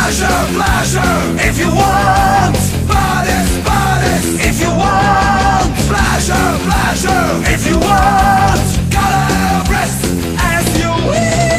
pleasure, if you want. Bodies, if you want. Pleasure, if you want. Gotta rest as you wish.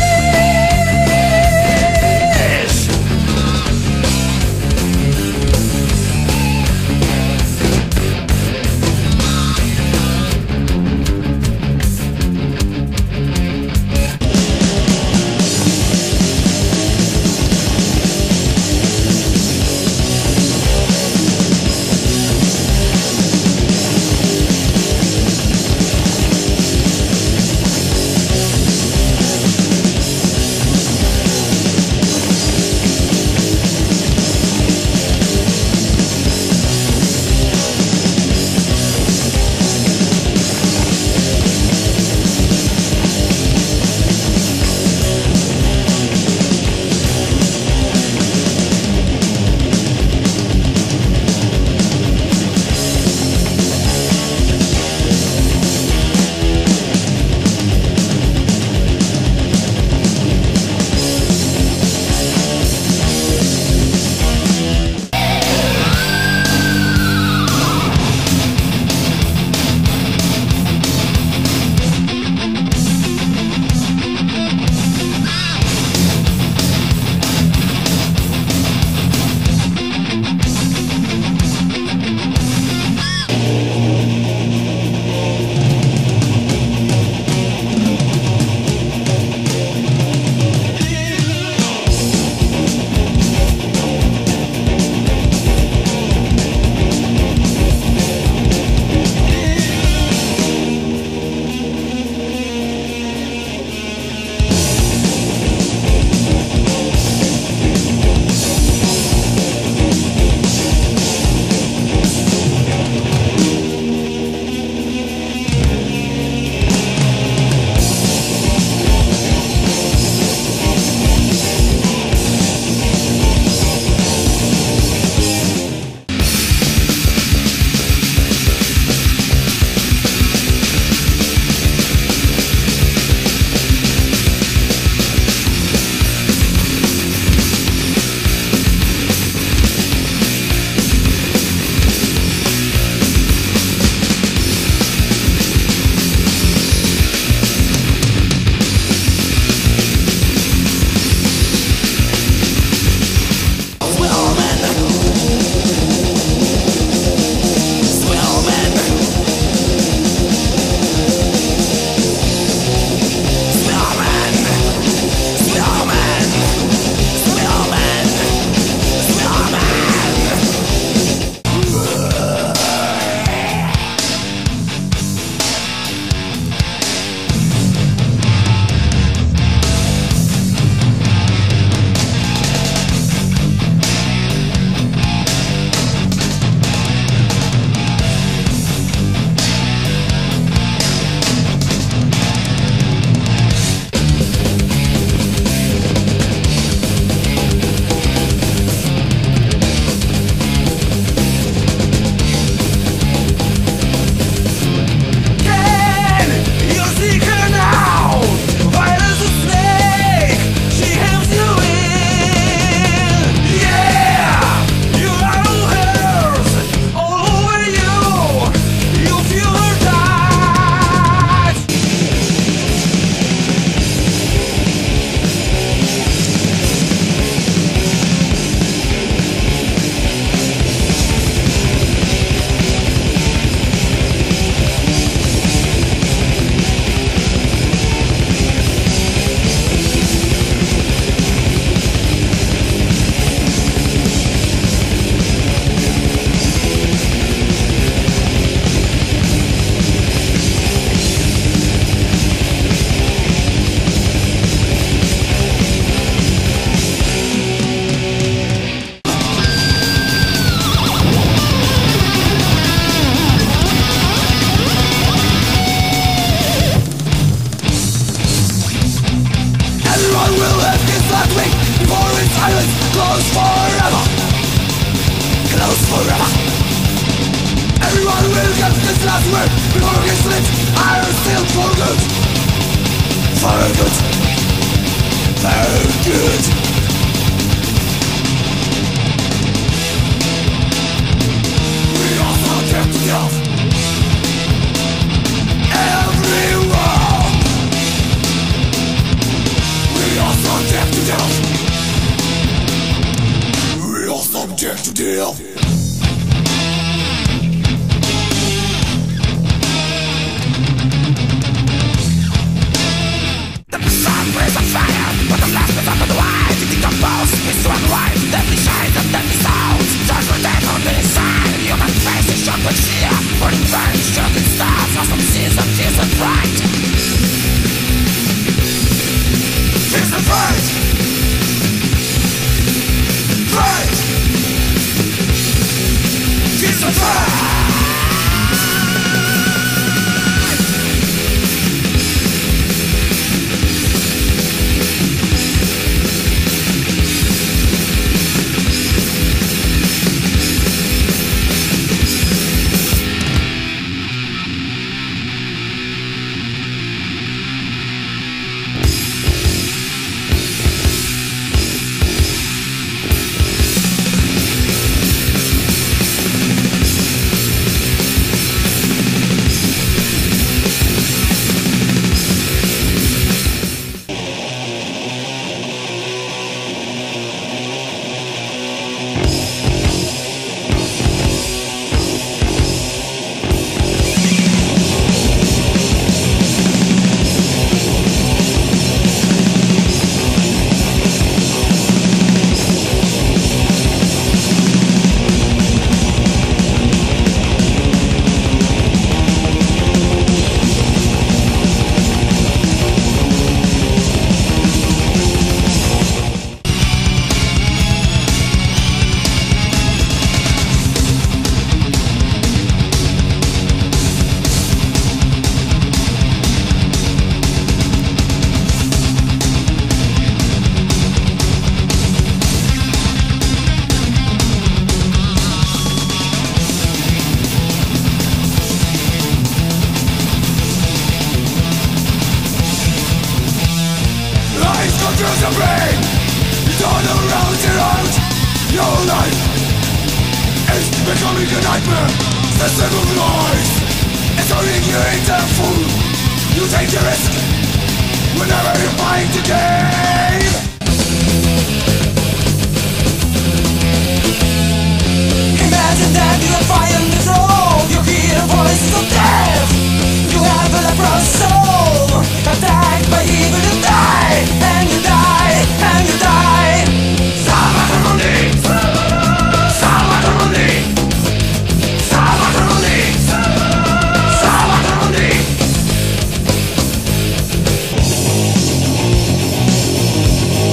last word before it gets lit. I am still for good. For good. For good. dare to deal. The sun is on fire, but the last bit of the white it decomposes, it's one white, deadly shades and deadly sounds. Just for death on the inside, human face is shocked with fear. Burning burns, choking stars, awesome scenes of tears and fright. Tears and fright. Fright. Tears and fright. Your brain, you don't know around your out. Your life is becoming a nightmare. System of lies, it's turning you into a fool. You take a risk whenever you're playing the game. Imagine that you are fire the throne. You hear voices of death. You have a leprous soul, attacked by evil to die. And you die, and you die. Salvate Mundi, Salvate Mundi, Salvate Mundi, Salvate Mundi.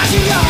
crashing down.